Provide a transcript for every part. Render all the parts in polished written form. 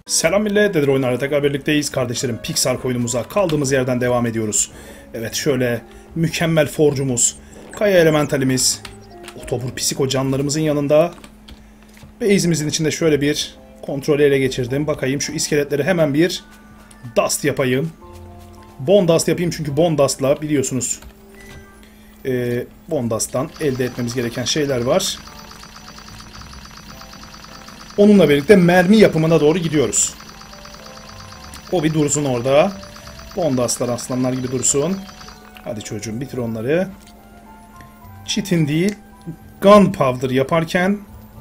Selam millet, Dedir Oyunlar'la tekrar birlikteyiz. Kardeşlerim, Pixar oyunumuza kaldığımız yerden devam ediyoruz. Evet, şöyle mükemmel forcumuz, kaya elementalimiz, otobur psiko canlarımızın yanında. Base'imizin içinde şöyle bir kontrolü ele geçirdim. Bakayım şu iskeletleri hemen bir dust yapayım. Bone dust yapayım çünkü bone dust'la biliyorsunuz bone dust'tan elde etmemiz gereken şeyler var. Onunla birlikte mermi yapımına doğru gidiyoruz. O bir dursun orada. Bondaslar aslanlar gibi dursun. Hadi çocuğum bitir onları. Chitin değil, gunpowder yaparken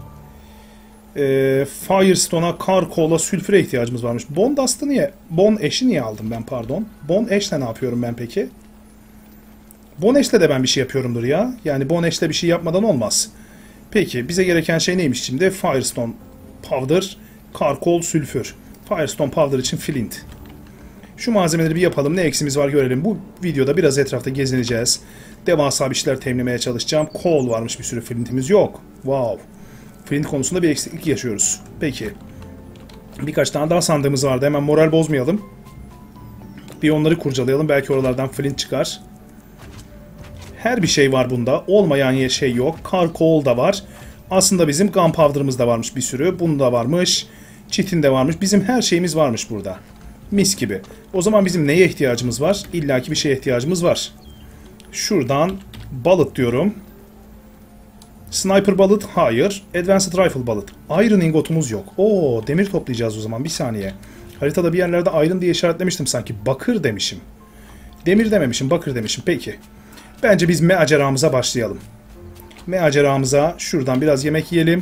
Firestone'a, Charcoal'a, sülfüre ihtiyacımız varmış. Bondast'ı niye? Bone Ash'i niye aldım ben pardon? Bone Ash'le ne yapıyorum ben peki? Bone Ash'le de ben bir şey yapıyorumdur ya. Yani Bone Ash'le bir şey yapmadan olmaz. Peki bize gereken şey neymiş şimdi? Firestone Powder, Charcoal, sülfür. Firestone Powder için flint. Şu malzemeleri bir yapalım. Ne eksimiz var görelim. Bu videoda biraz etrafta gezineceğiz. Devasa bir şeyler teminlemeye çalışacağım. Coal varmış, bir sürü flintimiz yok. Wow. Flint konusunda bir eksiklik yaşıyoruz. Peki. Birkaç tane daha sandığımız vardı. Hemen moral bozmayalım. Bir onları kurcalayalım. Belki oralardan flint çıkar. Her bir şey var bunda. Olmayan şey yok. Charcoal da var. Aslında bizim gunpowder'ımız da varmış bir sürü. Bunda varmış. Chitin de varmış. Bizim her şeyimiz varmış burada. Mis gibi. O zaman bizim neye ihtiyacımız var? İlla ki bir şeye ihtiyacımız var. Şuradan bullet diyorum. Sniper bullet? Hayır. Advanced rifle bullet. Iron ingotumuz yok. Oo, demir toplayacağız o zaman. Bir saniye. Haritada bir yerlerde iron diye işaretlemiştim sanki. Bakır demişim. Demir dememişim. Bakır demişim. Peki. Bence biz maceramıza başlayalım. Maceramıza şuradan biraz yemek yiyelim.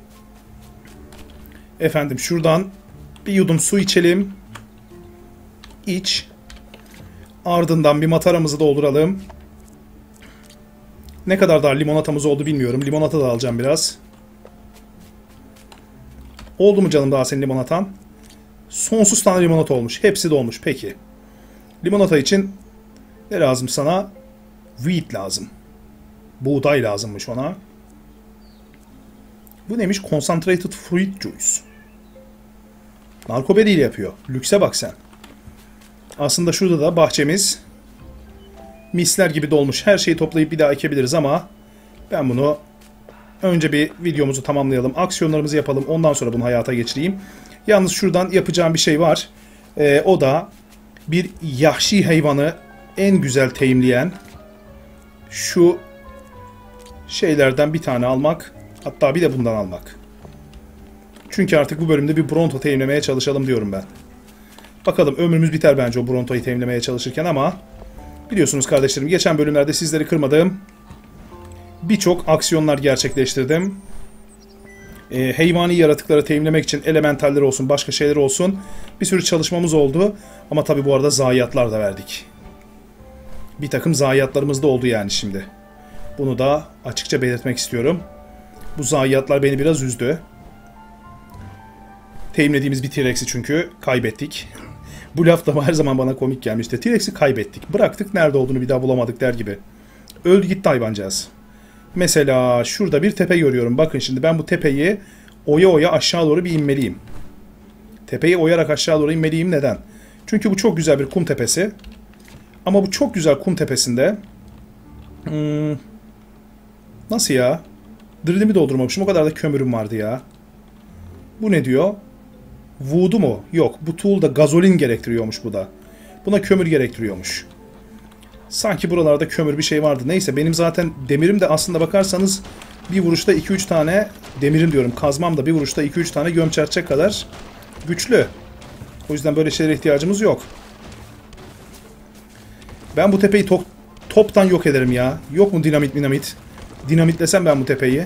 Efendim şuradan bir yudum su içelim. İç. Ardından bir mataramızı dolduralım. Ne kadar daha limonatamız oldu bilmiyorum. Limonata da alacağım biraz. Oldu mu canım daha senin limonatan? Sonsuz tane limonata olmuş. Hepsi dolmuş. Peki. Limonata için ne lazım sana? Wheat lazım. Buğday lazımmış ona. Bu neymiş? Concentrated Fruit Juice. Narkoberi ile yapıyor. Lükse bak sen. Aslında şurada da bahçemiz misler gibi dolmuş. Her şeyi toplayıp bir daha ekebiliriz ama ben bunu önce bir videomuzu tamamlayalım. Aksiyonlarımızı yapalım. Ondan sonra bunu hayata geçireyim. Yalnız şuradan yapacağım bir şey var. O da bir yahşi hayvanı en güzel teyimleyen şu şeylerden bir tane almak. Hatta bir de bundan almak. Çünkü artık bu bölümde bir Bronto teyimlemeye çalışalım diyorum ben. Bakalım ömrümüz biter bence o Bronto'yu teyimlemeye çalışırken ama biliyorsunuz kardeşlerim geçen bölümlerde sizleri kırmadığım birçok aksiyonlar gerçekleştirdim. Hayvani yaratıkları teyimlemek için elementaller olsun, başka şeyler olsun bir sürü çalışmamız oldu. Ama tabi bu arada zayiatlar da verdik. Bir takım zayiatlarımız da oldu yani şimdi. Bunu da açıkça belirtmek istiyorum. Bu zayiatlar beni biraz üzdü. Teyimlediğimiz bir T-Rex'i çünkü kaybettik. Bu laf da her zaman bana komik gelmişti. T-Rex'i kaybettik. Bıraktık, nerede olduğunu bir daha bulamadık der gibi. Öldü gitti hayvancağız. Mesela şurada bir tepe görüyorum. Bakın şimdi ben bu tepeyi oya oya aşağı doğru bir inmeliyim. Tepeyi oyarak aşağı doğru inmeliyim. Neden? Çünkü bu çok güzel bir kum tepesi. Ama bu çok güzel kum tepesinde nasıl ya? Drill'imi doldurmamışım. O kadar da kömürüm vardı ya. Bu ne diyor? Wood'u mu? Yok. Bu tool da gazolin gerektiriyormuş bu da. Buna kömür gerektiriyormuş. Sanki buralarda kömür bir şey vardı. Neyse benim zaten demirim de aslında bakarsanız bir vuruşta 2-3 tane demirim diyorum. Kazmam da bir vuruşta 2-3 tane gömçerçek kadar güçlü. O yüzden böyle şeylere ihtiyacımız yok. Ben bu tepeyi toptan yok ederim ya. Yok mu dinamit? Dinamitlesem ben bu tepeyi.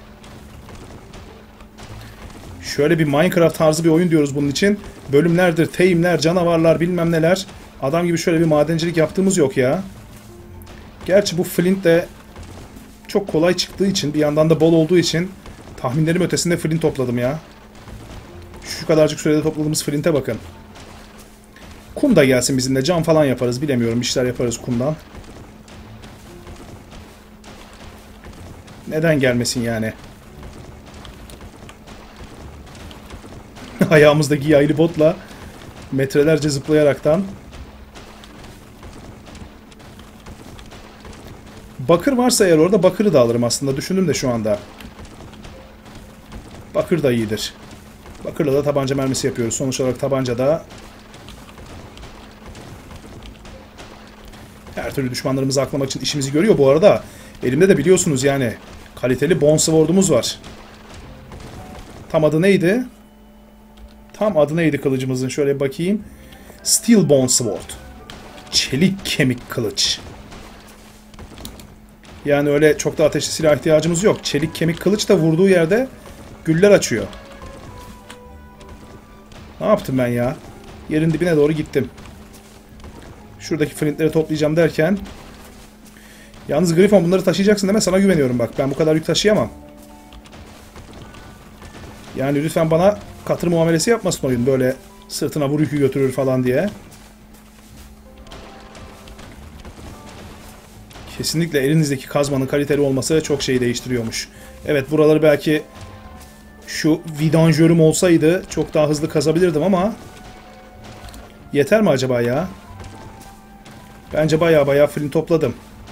Şöyle bir Minecraft tarzı bir oyun diyoruz bunun için. Bölümlerdir, teyimler, canavarlar bilmem neler. Adam gibi şöyle bir madencilik yaptığımız yok ya. Gerçi bu flint de çok kolay çıktığı için, bir yandan da bol olduğu için tahminlerim ötesinde flint topladım ya. Şu kadarcık sürede topladığımız flinte bakın. Kum da gelsin bizimle. Cam falan yaparız. Bilemiyorum. Bir şeyler yaparız kumdan. Neden gelmesin yani? Ayağımızdaki yaylı botla metrelerce zıplayaraktan. Bakır varsa eğer orada bakırı da alırım aslında. Düşündüm de şu anda. Bakır da iyidir. Bakırla da tabanca mermisi yapıyoruz. Sonuç olarak tabanca da her türlü düşmanlarımızı aklamak için işimizi görüyor. Bu arada elimde de biliyorsunuz yani kaliteli Bone Sword'umuz var. Tam adı neydi? Tam adı neydi kılıcımızın? Şöyle bir bakayım. Steel Bone Sword. Çelik kemik kılıç. Yani öyle çok da ateşli silah ihtiyacımız yok. Çelik kemik kılıç da vurduğu yerde güller açıyor. Ne yaptım ben ya? Yerin dibine doğru gittim. Şuradaki flintleri toplayacağım derken. Yalnız Griffon bunları taşıyacaksın deme, sana güveniyorum bak. Ben bu kadar yük taşıyamam. Yani lütfen bana katır muamelesi yapmasın oyun. Böyle sırtına vur yükü götürür falan diye. Kesinlikle elinizdeki kazmanın kaliteli olması çok şeyi değiştiriyormuş. Evet, buraları belki şu vidanjörüm olsaydı çok daha hızlı kazabilirdim ama yeter mi acaba ya? Bence baya flint topladım.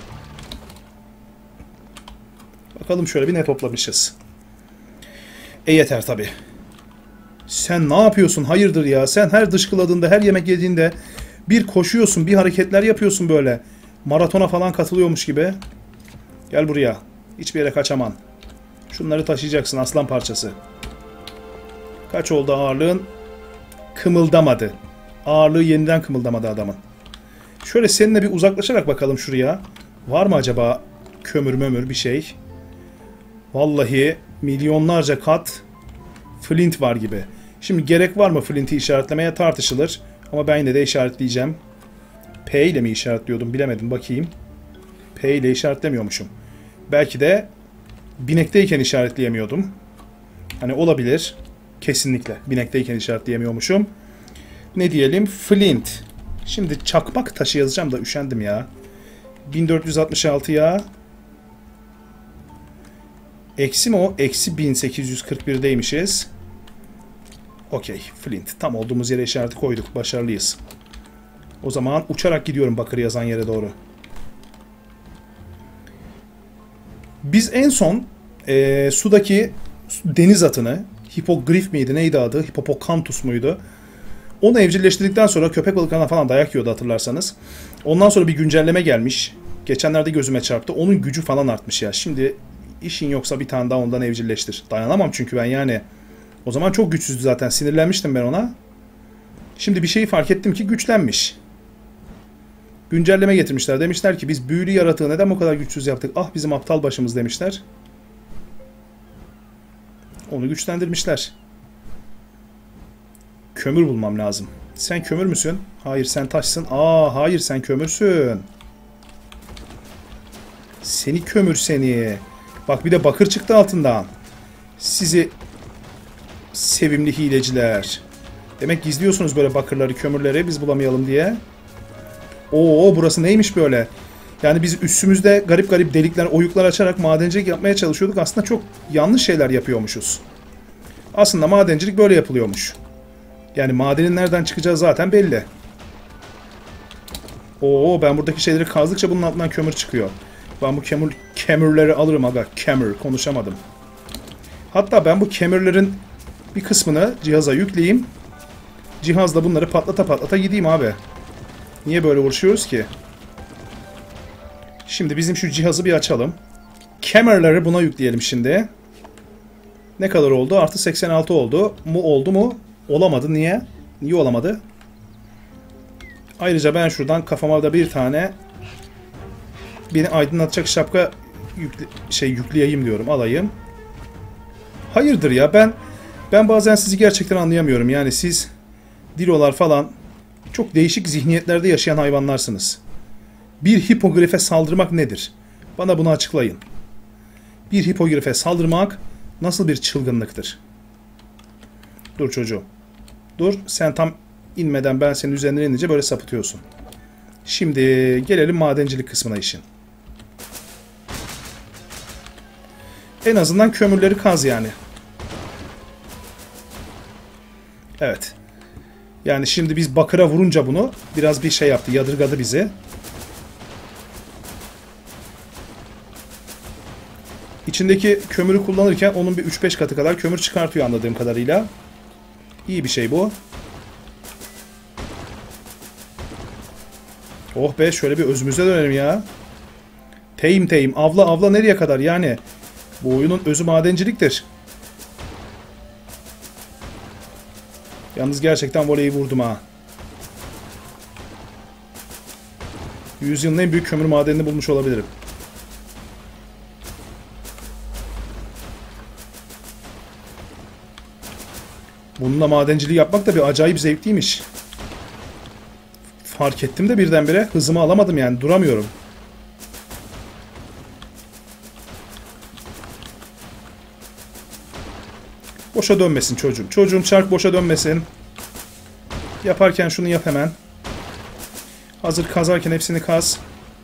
Bakalım şöyle bir ne toplamışız. Yeter tabi. Sen ne yapıyorsun? Hayırdır ya? Sen her dışkıladığında, her yemek yediğinde bir koşuyorsun, bir hareketler yapıyorsun böyle. Maratona falan katılıyormuş gibi. Gel buraya. Hiçbir yere kaçaman. Şunları taşıyacaksın aslan parçası. Kaç oldu ağırlığın? Kımıldamadı. Ağırlığı yeniden kımıldamadı adamın. Şöyle seninle bir uzaklaşarak bakalım şuraya. Var mı acaba kömür mömür bir şey? Vallahi milyonlarca kat flint var gibi. Şimdi gerek var mı flinti işaretlemeye tartışılır. Ama ben yine de işaretleyeceğim. P ile mi işaretliyordum bilemedim, bakayım. P ile işaretlemiyormuşum. Belki de binekteyken işaretleyemiyordum. Hani olabilir. Kesinlikle binekteyken işaretleyemiyormuşum. Ne diyelim? Flint. Şimdi çakmak taşı yazacağım da üşendim ya. 1466 ya. Eksi mi o? Eksi 1841'deymişiz. Okey. Flint. Tam olduğumuz yere işareti koyduk. Başarılıyız. O zaman uçarak gidiyorum bakır yazan yere doğru. Biz en son sudaki deniz atını, hipogrif miydi neydi adı? Hippopocanthus muydu? Onu evcilleştirdikten sonra köpek balıklarına falan dayak yiyordu hatırlarsanız. Ondan sonra bir güncelleme gelmiş. Geçenlerde gözüme çarptı. Onun gücü falan artmış ya. Şimdi işin yoksa bir tane daha ondan evcilleştir. Dayanamam çünkü ben yani. O zaman çok güçsüzdü zaten. Sinirlenmiştim ben ona. Şimdi bir şeyi fark ettim ki güçlenmiş. Güncelleme getirmişler. Demişler ki biz büyülü yaratığı neden bu kadar güçsüz yaptık? Ah bizim aptal başımız demişler. Onu güçlendirmişler. Kömür bulmam lazım. Sen kömür müsün? Hayır sen taşsın. Aa hayır sen kömürsün. Seni kömür seni. Bak bir de bakır çıktı altından. Sizi sevimli hileciler. Demek gizliyorsunuz böyle bakırları, kömürleri biz bulamayalım diye. Oo burası neymiş böyle? Yani biz üstümüzde garip garip delikler, oyuklar açarak madencilik yapmaya çalışıyorduk. Aslında çok yanlış şeyler yapıyormuşuz. Aslında madencilik böyle yapılıyormuş. Yani madenin nereden çıkacağı zaten belli. Oo ben buradaki şeyleri kazdıkça bunun altından kömür çıkıyor. Ben bu kömürleri alırım aga. Kömür konuşamadım. Hatta ben bu kömürlerin bir kısmını cihaza yükleyeyim. Cihazla bunları patlata patlata gideyim abi. Niye böyle uğraşıyoruz ki? Şimdi bizim şu cihazı bir açalım. Kömürleri buna yükleyelim şimdi. Ne kadar oldu? Artı 86 oldu. Oldu mu? Olamadı. Niye? Niye olamadı? Ayrıca ben şuradan kafama da bir tane beni aydınlatacak şapka yükleyeyim diyorum. Alayım. Hayırdır ya ben bazen sizi gerçekten anlayamıyorum. Yani siz dilolar falan çok değişik zihniyetlerde yaşayan hayvanlarsınız. Bir hipogrife saldırmak nedir? Bana bunu açıklayın. Bir hipogrife saldırmak nasıl bir çılgınlıktır? Dur çocuğum. Dur sen tam inmeden ben senin üzerine inince böyle sapıtıyorsun. Şimdi gelelim madencilik kısmına işin. En azından kömürleri kaz yani. Evet. Yani şimdi biz bakıra vurunca bunu biraz bir şey yaptı. Yadırgadı bizi. İçindeki kömürü kullanırken onun bir 3-5 katı kadar kömür çıkartıyor anladığım kadarıyla. İyi bir şey bu. Oh be, şöyle bir özümüze dönelim ya. Teyim. Avla nereye kadar yani? Bu oyunun özü madenciliktir. Yalnız gerçekten voleyi vurdum ha. Yüzyılın en büyük kömür madenini bulmuş olabilirim. Bununla madenciliği yapmak da bir acayip zevkliymiş. Fark ettim de birdenbire hızımı alamadım yani, duramıyorum. Boşa dönmesin çocuğum. Çocuğum çark boşa dönmesin. Yaparken şunu yap hemen. Hazır kazarken hepsini kaz.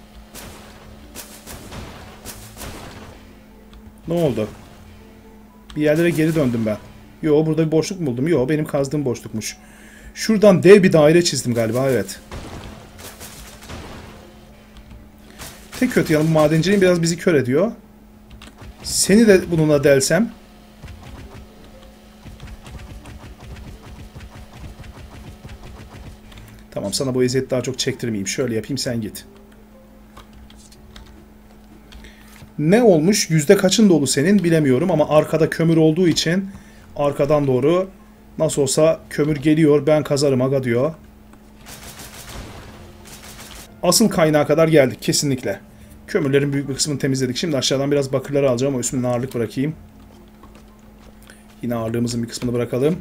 Ne oldu? Bir yerlere geri döndüm ben. Yo, burada bir boşluk mu buldum? Yo, benim kazdığım boşlukmuş. Şuradan dev bir daire çizdim galiba, evet. Tek kötü yanı bu madenciliğin biraz bizi kör ediyor. Seni de bununla delsem. Tamam, sana bu eziyeti daha çok çektirmeyeyim. Şöyle yapayım, sen git. Ne olmuş? Yüzde kaçın dolu senin bilemiyorum ama arkada kömür olduğu için arkadan doğru nasıl olsa kömür geliyor, ben kazarım aga diyor. Asıl kaynağa kadar geldik kesinlikle. Kömürlerin büyük bir kısmını temizledik. Şimdi aşağıdan biraz bakırları alacağım ama üstüne ağırlık bırakayım. Yine ağırlığımızın bir kısmını bırakalım.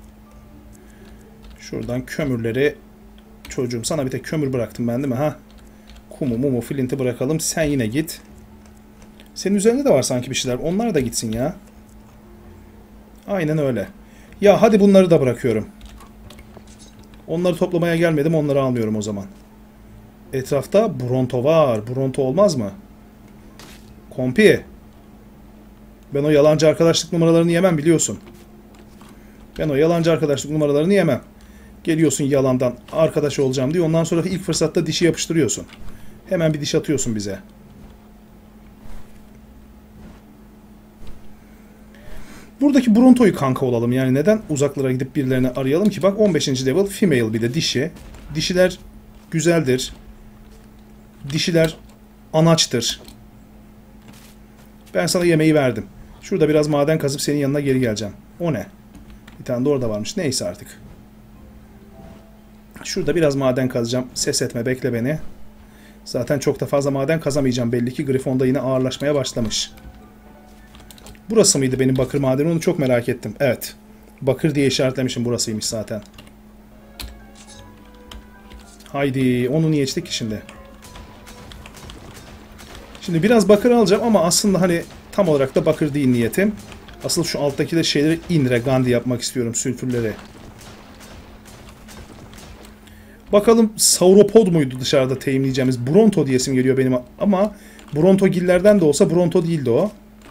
Şuradan kömürleri... Çocuğum sana bir tek kömür bıraktım ben değil mi? Ha? Kumu, mumu, flinti bırakalım. Sen yine git. Senin üzerinde de var sanki bir şeyler. Onlar da gitsin ya. Aynen öyle. Ya hadi bunları da bırakıyorum. Onları toplamaya gelmedim. Onları almıyorum o zaman. Etrafta Bronto var. Bronto olmaz mı? Kompi. Ben o yalancı arkadaşlık numaralarını yemem biliyorsun. Ben o yalancı arkadaşlık numaralarını yemem. Geliyorsun yalandan arkadaş olacağım diye. Ondan sonra ilk fırsatta dişi yapıştırıyorsun. Hemen bir diş atıyorsun bize. Buradaki Bronto'yu kanka olalım. Yani neden uzaklara gidip birilerini arayalım ki? Bak 15. level female bir de dişi. Dişiler güzeldir. Dişiler anaçtır. Ben sana yemeği verdim. Şurada biraz maden kazıp senin yanına geri geleceğim. O ne? Bir tane de orada varmış. Neyse artık. Şurada biraz maden kazacağım. Ses etme, bekle beni. Zaten çok da fazla maden kazamayacağım. Belli ki Grifon'da yine ağırlaşmaya başlamış. Burası mıydı benim bakır madeni? Onu çok merak ettim. Evet. Bakır diye işaretlemişim. Burasıymış zaten. Haydi. Onu niye içtik ki şimdi? Şimdi biraz bakır alacağım ama aslında hani tam olarak da bakır değil niyetim. Asıl şu alttaki de şeyleri inre gandhi yapmak istiyorum. Sülfürleri. Bakalım sauropod muydu dışarıda teyimleyeceğimiz? Bronto diyesim geliyor benim ama Bronto gillerden de olsa Bronto değildi o.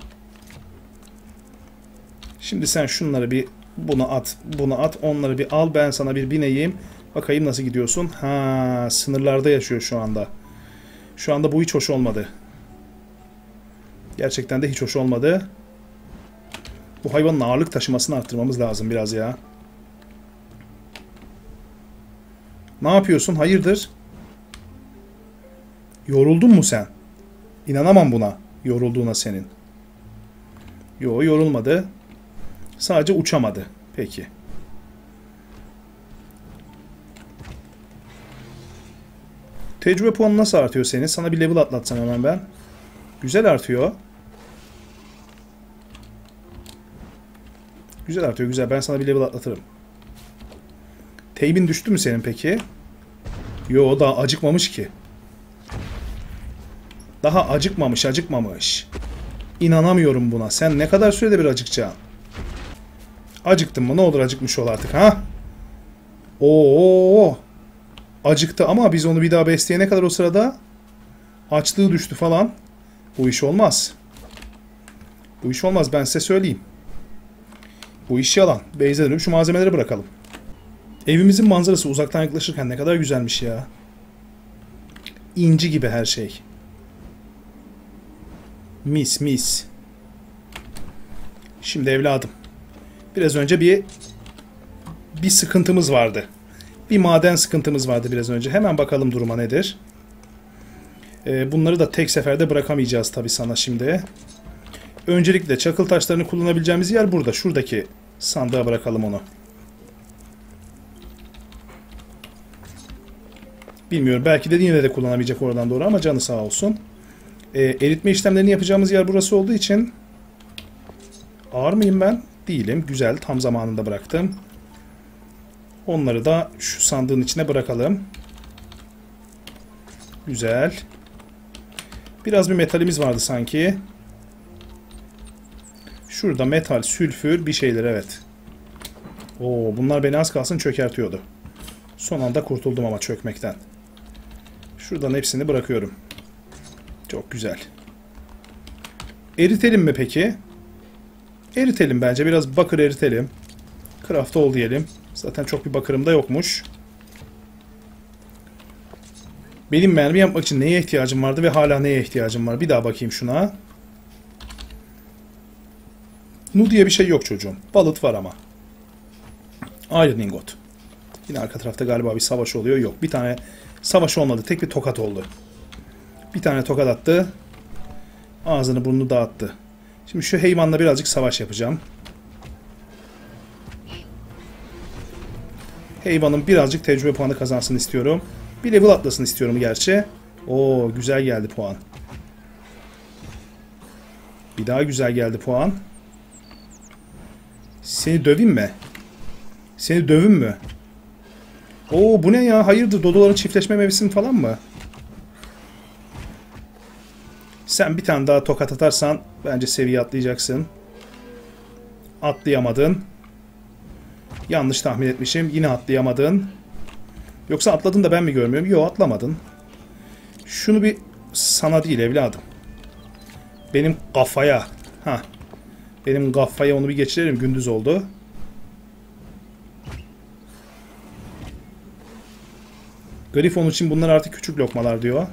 Şimdi sen şunları bir bunu at, bunu at, onları bir al, ben sana bir bineyim. Bakayım nasıl gidiyorsun? Ha, sınırlarda yaşıyor şu anda. Şu anda bu hiç hoş olmadı. Gerçekten de hiç hoş olmadı. Bu hayvanın ağırlık taşımasını arttırmamız lazım biraz ya. Ne yapıyorsun? Hayırdır? Yoruldun mu sen? İnanamam buna. Yorulduğuna senin. Yo, yorulmadı. Sadece uçamadı. Peki. Tecrübe puanı nasıl artıyor senin? Sana bir level atlatsam hemen ben. Güzel artıyor. Güzel artıyor, güzel. Ben sana bir level atlatırım. Teybin düştü mü senin peki? Yo, daha acıkmamış ki. Daha acıkmamış. İnanamıyorum buna. Sen ne kadar sürede bir acıkacaksın? Acıktın mı? Ne olur acıkmış ol artık ha? Oo, acıktı ama biz onu bir daha besleyene kadar o sırada açlığı düştü falan. Bu iş olmaz. Bu iş olmaz, ben size söyleyeyim. Bu iş yalan. Base'e dönüp şu malzemeleri bırakalım. Evimizin manzarası uzaktan yaklaşırken ne kadar güzelmiş ya. İnci gibi her şey. Mis mis. Şimdi evladım. Biraz önce bir sıkıntımız vardı. Bir maden sıkıntımız vardı biraz önce. Hemen bakalım duruma nedir. Bunları da tek seferde bırakamayacağız tabii sana şimdi. Öncelikle çakıl taşlarını kullanabileceğimiz yer burada. Şuradaki sandığa bırakalım onu. Bilmiyorum. Belki de yine de kullanabilecek oradan doğru ama canı sağ olsun. Eritme işlemlerini yapacağımız yer burası olduğu için ağır mıyım ben? Değilim. Güzel. Tam zamanında bıraktım. Onları da şu sandığın içine bırakalım. Güzel. Biraz bir metalimiz vardı sanki. Şurada metal, sülfür bir şeyler evet. Oo, bunlar beni az kalsın çökertiyordu. Son anda kurtuldum ama çökmekten. Şuradan hepsini bırakıyorum. Çok güzel. Eritelim mi peki? Eritelim bence. Biraz bakır eritelim. Craft ol diyelim. Zaten çok bir bakırım da yokmuş. Benim mermi yapmak için neye ihtiyacım vardı ve hala neye ihtiyacım var? Bir daha bakayım şuna. Nu diye bir şey yok çocuğum. Balıt var ama. Iron ingot. Yine arka tarafta galiba bir savaş oluyor. Yok, bir tane savaş olmadı. Tek bir tokat oldu. Bir tane tokat attı. Ağzını burnunu dağıttı. Şimdi şu hayvanla birazcık savaş yapacağım. Hayvanın birazcık tecrübe puanı kazansın istiyorum. Bir level atlasın istiyorum gerçi. Oo, güzel geldi puan. Bir daha güzel geldi puan. Seni döveyim mi? Seni dövün mü? Oo, bu ne ya? Hayırdır, dodoların çiftleşme mevsimi falan mı? Sen bir tane daha tokat atarsan bence seviye atlayacaksın. Atlayamadın. Yanlış tahmin etmişim. Yine atlayamadın. Yoksa atladın da ben mi görmüyorum? Yok, atlamadın. Şunu bir sana değil evladım. Benim kafaya. Ha. Benim kafaya onu bir geçirelim. Gündüz oldu. Grifon için bunlar artık küçük lokmalar diyor.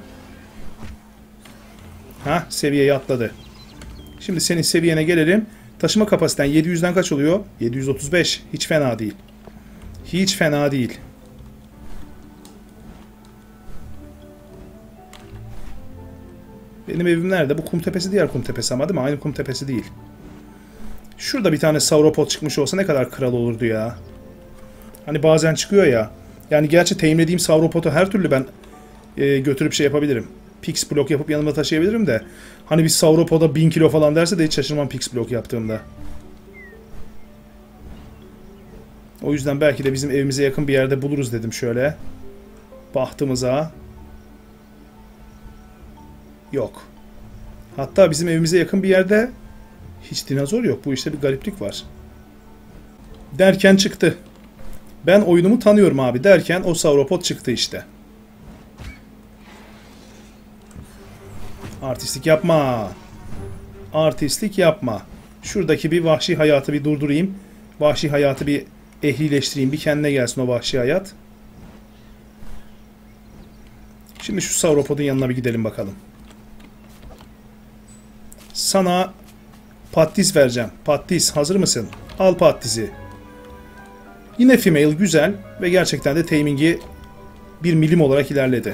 Ha, seviyeyi atladı. Şimdi senin seviyene gelelim. Taşıma kapasiten 700'den kaç oluyor? 735. Hiç fena değil. Hiç fena değil. Benim evim nerede? Bu kum tepesi diğer kum tepesi ama değil mi? Aynı kum tepesi değil. Şurada bir tane sauropod çıkmış olsa ne kadar kral olurdu ya. Hani bazen çıkıyor ya. Yani gerçi teyimlediğim sauropodu her türlü ben götürüp şey yapabilirim. Pix blok yapıp yanıma taşıyabilirim de. Hani bir sauropoda 1000 kilo falan derse de hiç şaşırmam pix blok yaptığımda. O yüzden belki de bizim evimize yakın bir yerde buluruz dedim şöyle. Bahtımıza. Yok. Hatta bizim evimize yakın bir yerde hiç dinozor yok. Bu işte bir gariplik var. Derken çıktı. Ben oyunumu tanıyorum abi derken o sauropod çıktı işte. Artistlik yapma. Artistlik yapma. Şuradaki bir vahşi hayatı bir durdurayım. Vahşi hayatı bir ehlileştireyim. Bir kendine gelsin o vahşi hayat. Şimdi şu sauropodun yanına bir gidelim bakalım. Sana pattis vereceğim. Pattis hazır mısın? Al pattisi. Yine female güzel ve gerçekten de tamingi bir milim olarak ilerledi.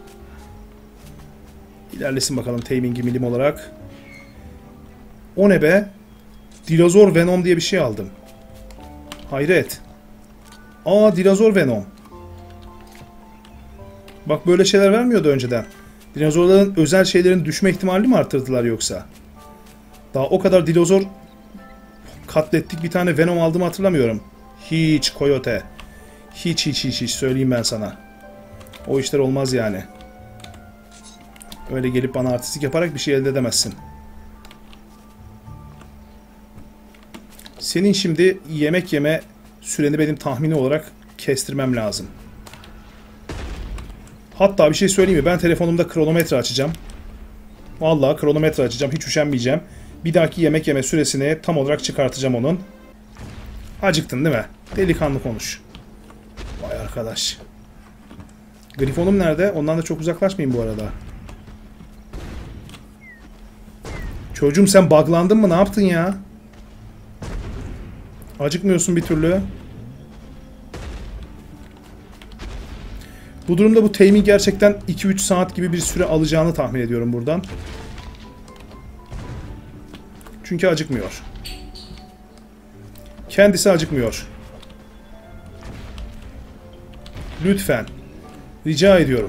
İlerlesin bakalım tamingi milim olarak. O ne be? Dinozor Venom diye bir şey aldım. Hayret. Aa, dinozor Venom. Bak böyle şeyler vermiyordu önceden. Dinozorların özel şeylerin düşme ihtimalini mi arttırdılar yoksa? Daha o kadar dinozor katlettik, bir tane Venom aldığımı hatırlamıyorum. Hiç Coyote. Hiç söyleyeyim ben sana. O işler olmaz yani. Öyle gelip bana artistik yaparak bir şey elde edemezsin. Senin şimdi yemek yeme süreni benim tahmini olarak kestirmem lazım. Hatta bir şey söyleyeyim mi? Ben telefonumda kronometre açacağım. Vallahi kronometre açacağım. Hiç üşenmeyeceğim. Bir dahaki yemek yeme süresini tam olarak çıkartacağım onun. Acıktın değil mi? Delikanlı konuş. arkadaş. Grifonum nerede? Ondan da çok uzaklaşmayayım bu arada. Çocuğum sen buglandın mı? Ne yaptın ya? Acıkmıyorsun bir türlü. Bu durumda bu temin gerçekten 2-3 saat gibi bir süre alacağını tahmin ediyorum buradan. Çünkü acıkmıyor. Kendisi acıkmıyor. Lütfen. Rica ediyorum.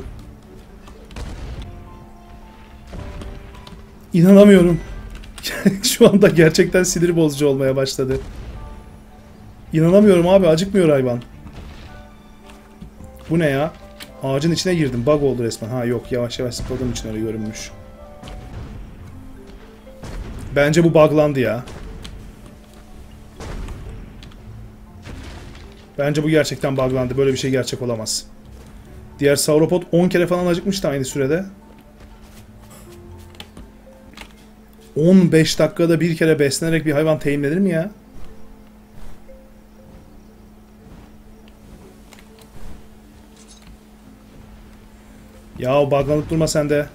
İnanamıyorum. Şu anda gerçekten sinir bozucu olmaya başladı. İnanamıyorum abi, acıkmıyor hayvan. Bu ne ya? Ağacın içine girdim. Bug oldu resmen. Ha yok, yavaş yavaş zıpladığım için öyle görünmüş. Bence bu buglandı ya. Bence bu gerçekten buglandı. Böyle bir şey gerçek olamaz. Diğer sauropod 10 kere falan acıkmıştı aynı sürede. 15 dakikada bir kere beslenerek bir hayvan teminlenir mi ya? Ya buglanıp durma sen de.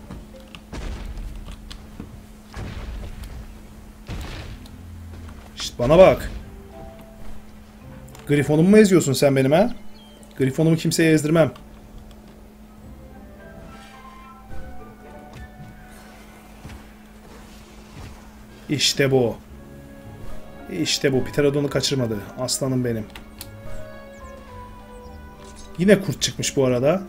Şişt, bana bak. Grifonumu mu eziyorsun sen benim ha? Grifonumu kimseye ezdirmem. İşte bu. İşte bu. Pterodon'u kaçırmadı. Aslanım benim. Yine kurt çıkmış bu arada.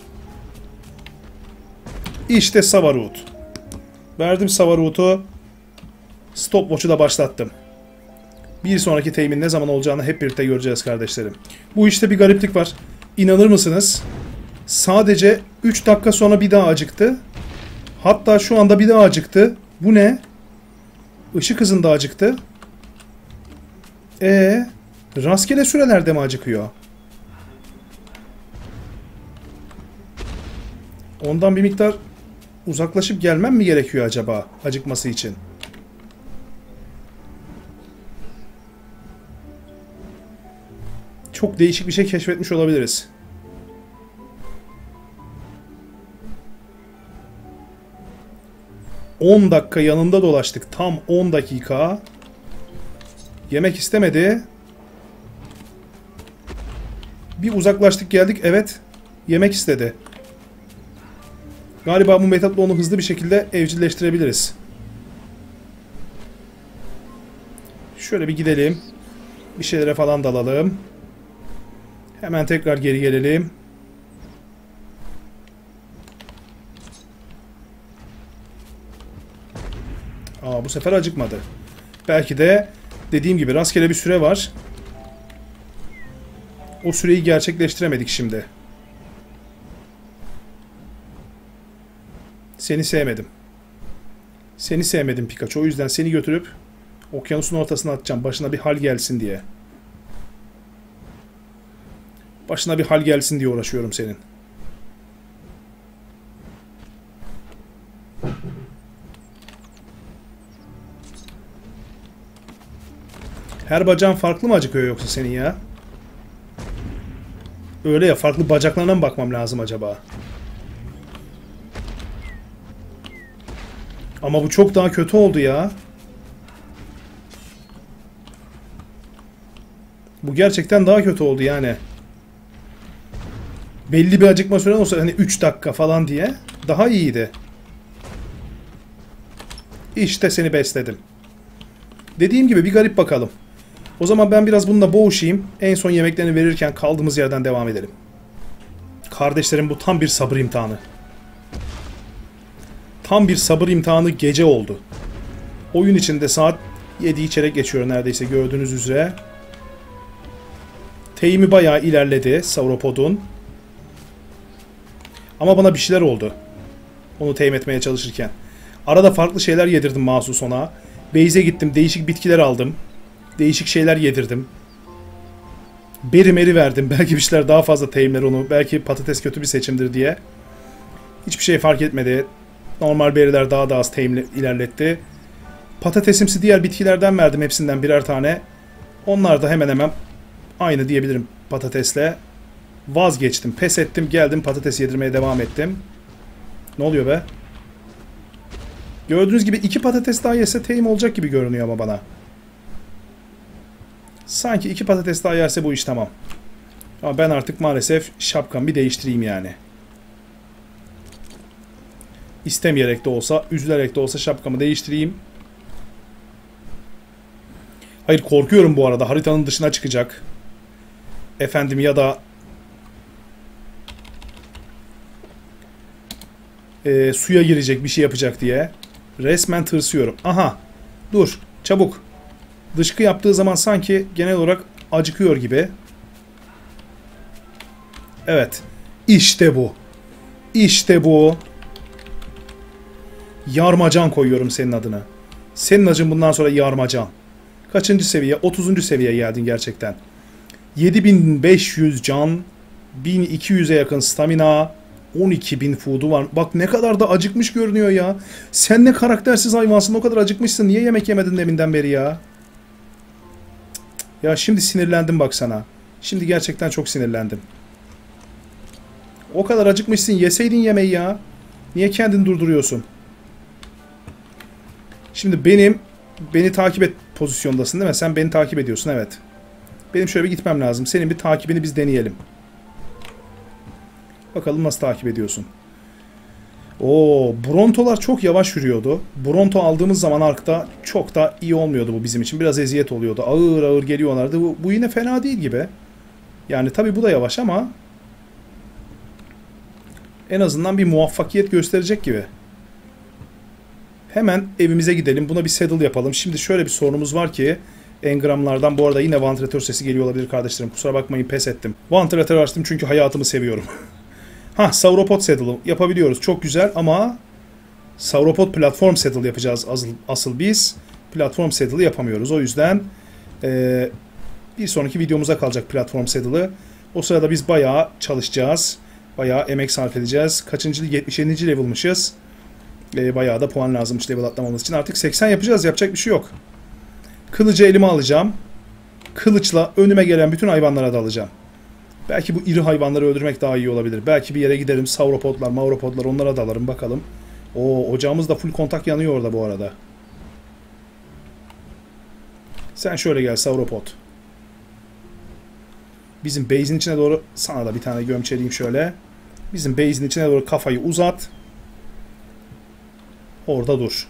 İşte Savarut. Verdim Savarut'u. Stopwatch'u da başlattım. Bir sonraki teyimin ne zaman olacağını hep birlikte göreceğiz kardeşlerim. Bu işte bir gariplik var. İnanır mısınız? Sadece 3 dakika sonra bir daha acıktı. Hatta şu anda bir daha acıktı. Bu ne? Işık hızında acıktı. Rastgele sürelerde mi acıkıyor? Ondan bir miktar uzaklaşıp gelmem mi gerekiyor acaba acıkması için? Çok değişik bir şey keşfetmiş olabiliriz. ...10 dakika yanında dolaştık. Tam 10 dakika. Yemek istemedi. Bir uzaklaştık geldik. Evet. Yemek istedi. Galiba bu metotla onu hızlı bir şekilde evcilleştirebiliriz. Şöyle bir gidelim. Bir şeylere falan dalalım. Hemen tekrar geri gelelim. Bu sefer acıkmadı. Belki de dediğim gibi rastgele bir süre var. O süreyi gerçekleştiremedik şimdi. Seni sevmedim. Seni sevmedim Pikachu. O yüzden seni götürüp okyanusun ortasına atacağım. Başına bir hal gelsin diye. Başına bir hal gelsin diye uğraşıyorum senin. Her bacağın farklı mı acıkıyor yoksa senin ya? Öyle ya, farklı bacaklarına mı bakmam lazım acaba? Ama bu çok daha kötü oldu ya. Bu gerçekten daha kötü oldu yani. Belli bir acıkma süren olsa hani 3 dakika falan diye daha iyiydi. İşte seni besledim. Dediğim gibi bir garip bakalım. O zaman ben biraz bununla boğuşayım. En son yemeklerini verirken kaldığımız yerden devam edelim. Kardeşlerim, bu tam bir sabır imtihanı. Tam bir sabır imtihanı gece oldu. Oyun içinde saat 7'yi çeyrek geçiyor neredeyse, gördüğünüz üzere. Teyimi bayağı ilerledi Sauropod'un. Ama bana bir şeyler oldu. Onu teyim etmeye çalışırken. Arada farklı şeyler yedirdim mahsus ona. Base'e gittim, değişik bitkiler aldım. Değişik şeyler yedirdim. Beri meri verdim. Belki bir şeyler daha fazla teyimler onu. Belki patates kötü bir seçimdir diye. Hiçbir şey fark etmedi. Normal beriler daha da az teyim ilerletti. Patatesimsi diğer bitkilerden verdim hepsinden birer tane. Onlar da hemen hemen aynı diyebilirim patatesle. Vazgeçtim. Pes ettim. Geldim patates yedirmeye devam ettim. Ne oluyor be? Gördüğünüz gibi 2 patates daha yese tame olacak gibi görünüyor ama bana. Sanki 2 patates daha yerse bu iş tamam. Ama ben artık maalesef şapkamı bir değiştireyim yani. İstemeyerek de olsa, üzülerek de olsa şapkamı değiştireyim. Hayır, korkuyorum bu arada. Haritanın dışına çıkacak. Efendim ya da suya girecek, bir şey yapacak diye. Resmen tırsıyorum. Aha. Dur. Çabuk. Dışkı yaptığı zaman sanki genel olarak acıkıyor gibi. Evet. İşte bu. İşte bu. Yarmacan koyuyorum senin adına. Senin acın bundan sonra Yarmacan. Kaçıncı seviye? 30. seviyeye geldin gerçekten. 7500 can, 1200'e yakın stamina, 12.000 food'u var. Bak ne kadar da acıkmış görünüyor ya. Sen ne karaktersiz hayvansın, o kadar acıkmışsın. Niye yemek yemedin deminden beri ya? Ya şimdi sinirlendim bak sana. Şimdi gerçekten çok sinirlendim. O kadar acıkmışsın, yeseydin yemeği ya. Niye kendini durduruyorsun? Şimdi beni takip et pozisyondasın değil mi? Sen beni takip ediyorsun, evet. Benim şöyle bir gitmem lazım. Senin bir takibini biz deneyelim. Bakalım nasıl takip ediyorsun. Oo, Brontolar çok yavaş yürüyordu. Bronto aldığımız zaman arkta çok da iyi olmuyordu bu bizim için. Biraz eziyet oluyordu. Ağır ağır geliyorlardı. Bu yine fena değil gibi. Yani tabii bu da yavaş ama en azından bir muvaffakiyet gösterecek gibi. Hemen evimize gidelim. Buna bir saddle yapalım. Şimdi şöyle bir sorunumuz var ki engramlardan bu arada yine vantilatör sesi geliyor olabilir kardeşlerim. Kusura bakmayın, pes ettim. Vantilatör açtım çünkü hayatımı seviyorum. Sauropod saddle yapabiliyoruz. Çok güzel ama Sauropod platform saddle yapacağız asıl biz. Platform saddle yapamıyoruz. O yüzden bir sonraki videomuza kalacak platform saddle'ı. O sırada biz bayağı çalışacağız. Bayağı emek sarf edeceğiz. Kaçıncı? 77. level'mışız. Bayağı da puan lazımmış level atlamamız için. Artık 80 yapacağız. Yapacak bir şey yok. Kılıcı elime alacağım. Kılıçla önüme gelen bütün hayvanlara dalacağım. Belki bu iri hayvanları öldürmek daha iyi olabilir. Belki bir yere giderim. Sauropodlar, mauropodlar, onlara dalarım bakalım. Ocağımız da full kontak yanıyor orada bu arada. Sen şöyle gel sauropod. Bizim base'in içine doğru sana da bir tane gömçeleyeyim şöyle. Bizim base'in içine doğru kafayı uzat. Orada dur.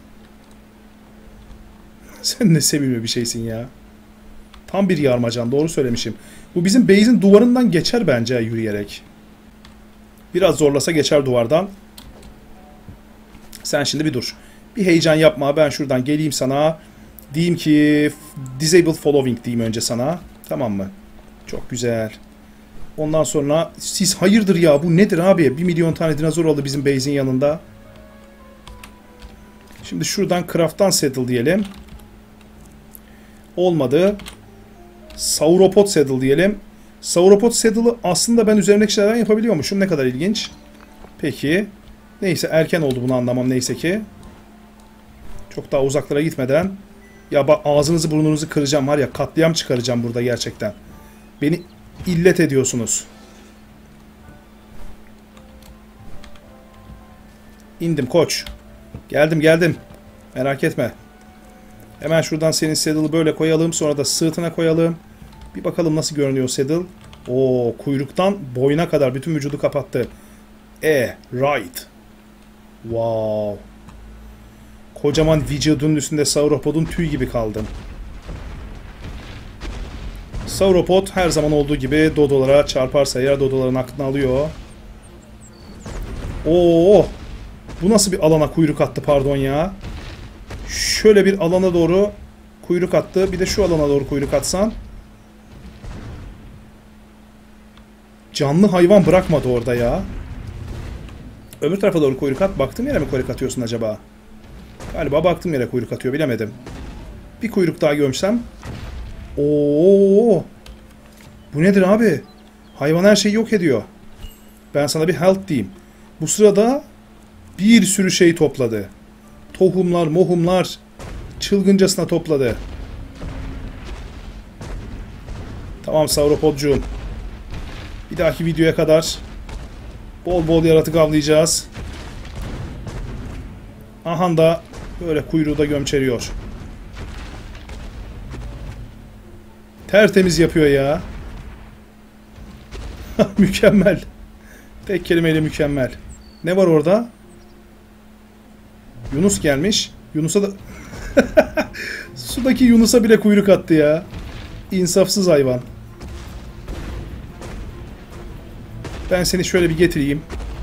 Sen ne sevimli bir şeysin ya. Tam bir yarmacan, doğru söylemişim. Bu bizim base'in duvarından geçer bence yürüyerek. Biraz zorlasa geçer duvardan. Sen şimdi bir dur. Bir heyecan yapma, ben şuradan geleyim sana. Diyeyim ki disable following diyeyim önce sana. Tamam mı? Çok güzel. Ondan sonra siz hayırdır ya, bu nedir abi? 1 milyon tane dinozor oldu bizim base'in yanında. Şimdi şuradan craft'tan saddle diyelim. Olmadı. Sauropod saddle diyelim. Sauropod saddle'ı aslında ben üzerindeki şeylerden yapabiliyormuşum. Ne kadar ilginç. Peki. Neyse, erken oldu bunu anlamam neyse ki. Çok daha uzaklara gitmeden. Ya bak, ağzınızı burnunuzu kıracağım var ya, katliam çıkaracağım burada gerçekten. Beni illet ediyorsunuz. İndim koç. Geldim. Merak etme. Hemen şuradan senin saddle'ı böyle koyalım. Sonra da sırtına koyalım. Bir bakalım nasıl görünüyor saddle. Kuyruktan boyuna kadar bütün vücudu kapattı. Right. Wow. Kocaman vücudun üstünde sauropodun tüy gibi kaldım. Sauropod her zaman olduğu gibi dodolara çarparsa eğer dodoların aklını alıyor. Bu nasıl bir alana kuyruk attı, pardon ya. Şöyle bir alana doğru kuyruk attı. Bir de şu alana doğru kuyruk atsan. Canlı hayvan bırakmadı orada ya. Öbür tarafa doğru kuyruk at. Baktığım yere mi kuyruk atıyorsun acaba? Galiba baktığım yere kuyruk atıyor, bilemedim. Bir kuyruk daha gömsem. Bu nedir abi? Hayvan her şeyi yok ediyor. Ben sana bir health diyeyim. Bu sırada bir sürü şey topladı. Tohumlar, mohumlar çılgıncasına topladı. Tamam sauropodcuğum. Bir dahaki videoya kadar bol bol yaratık avlayacağız. Aha da böyle kuyruğu da gömçeriyor. Tertemiz yapıyor ya. Mükemmel. Tek kelimeyle mükemmel. Ne var orada? Yunus gelmiş. Yunus'a da... Sudaki Yunus'a bile kuyruk attı ya. İnsafsız hayvan. Ben seni şöyle bir getireyim.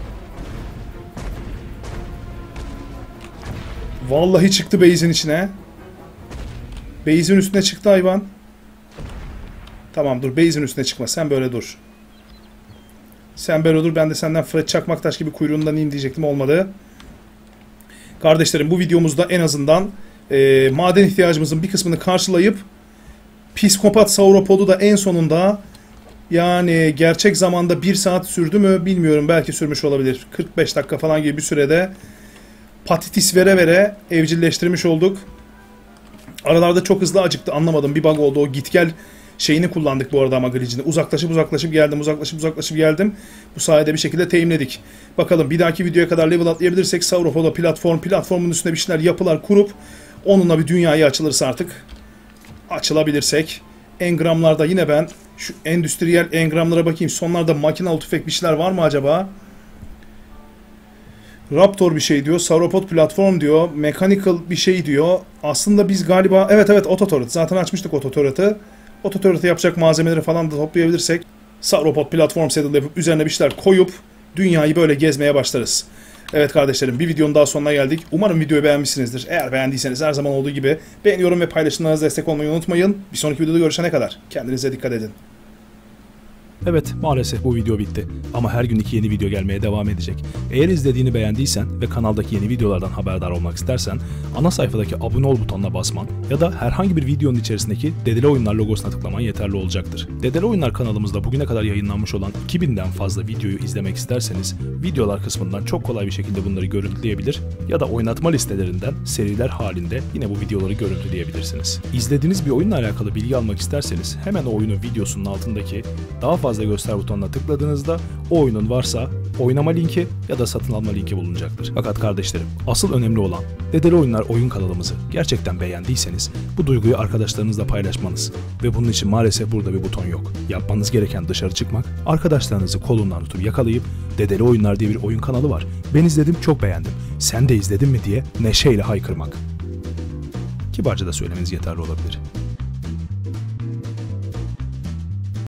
Vallahi çıktı base'in içine. Base'in üstüne çıktı hayvan. Tamam dur, base'in üstüne çıkma. Sen böyle dur. Sen böyle dur. Ben de senden Fred Çakmaktaş gibi kuyruğundan ineyim diyecektim. Olmadı. Kardeşlerim, bu videomuzda en azından maden ihtiyacımızın bir kısmını karşılayıp psikopat sauropodu da en sonunda, yani gerçek zamanda 1 saat sürdü mü bilmiyorum, belki sürmüş olabilir. 45 dakika falan gibi bir sürede patates vere vere evcilleştirmiş olduk. Aralarda çok hızlı acıktı, anlamadım, bir bug oldu. O git gel şeyini kullandık bu arada ama glitch'ini. Uzaklaşıp geldim, uzaklaşıp geldim. Bu sayede bir şekilde teminledik. Bakalım bir dahaki videoya kadar level atlayabilirsek Sauropoda platformun üstüne bir şeyler, yapılar kurup onunla bir dünyaya açılırsa artık, açılabilirsek. Engramlarda yine ben şu endüstriyel engramlara bakayım. Sonlarda makinalı tüfek bir şeyler var mı acaba? Raptor bir şey diyor. Sauropod platform diyor. Mechanical bir şey diyor. Aslında biz galiba... Evet Autoturret. Zaten açmıştık Autoturret'ı. Autoturret'ı yapacak malzemeleri falan da toplayabilirsek Sauropod platform saddle yapıp üzerine bir şeyler koyup dünyayı böyle gezmeye başlarız. Evet kardeşlerim, bir videonun daha sonuna geldik. Umarım videoyu beğenmişsinizdir. Eğer beğendiyseniz her zaman olduğu gibi beğeni, yorum ve paylaşımlarınızla destek olmayı unutmayın. Bir sonraki videoda görüşene kadar kendinize dikkat edin. Evet, maalesef bu video bitti. Ama her gün 2 yeni video gelmeye devam edecek. Eğer izlediğini beğendiysen ve kanaldaki yeni videolardan haberdar olmak istersen, ana sayfadaki abone ol butonuna basman ya da herhangi bir videonun içerisindeki Dedele Oyunlar logosuna tıklaman yeterli olacaktır. Dedele Oyunlar kanalımızda bugüne kadar yayınlanmış olan 2000'den fazla videoyu izlemek isterseniz, videolar kısmından çok kolay bir şekilde bunları görüntüleyebilir ya da oynatma listelerinden seriler halinde yine bu videoları görüntüleyebilirsiniz. İzlediğiniz bir oyunla alakalı bilgi almak isterseniz hemen o oyunun videosunun altındaki daha fazla göster butonuna tıkladığınızda o oyunun varsa oynama linki ya da satın alma linki bulunacaktır. Fakat kardeşlerim, asıl önemli olan Dedele Oyunlar oyun kanalımızı gerçekten beğendiyseniz bu duyguyu arkadaşlarınızla paylaşmanız ve bunun için maalesef burada bir buton yok. Yapmanız gereken dışarı çıkmak, arkadaşlarınızı kolundan tutup yakalayıp Dedele Oyunlar diye bir oyun kanalı var. Ben izledim, çok beğendim. Sen de izledin mi diye neşeyle haykırmak. Kibarca da söylemeniz yeterli olabilir.